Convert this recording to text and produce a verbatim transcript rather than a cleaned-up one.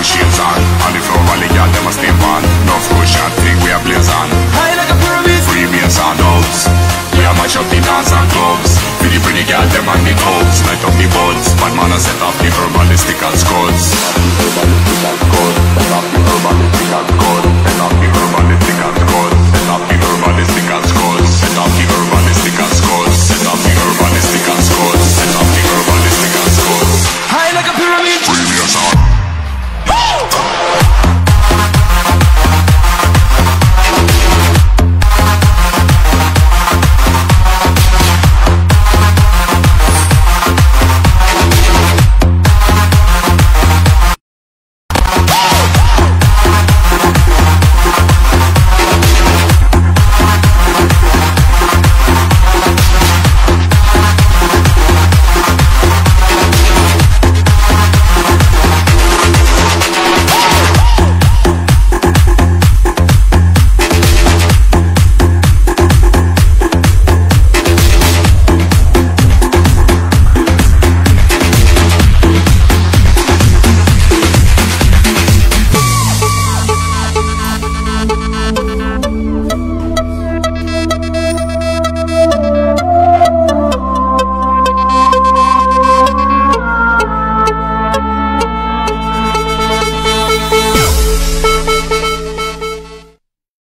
shades on. On the floor, all the girl them a step on. No cushion, thing we a blaze on. High like a pyramid. Freemason and dubs. We a match up the dance and clubs. Pretty pretty girl them on the tubs. Light up the buds. Bad man a set off the herbalistic and skulls.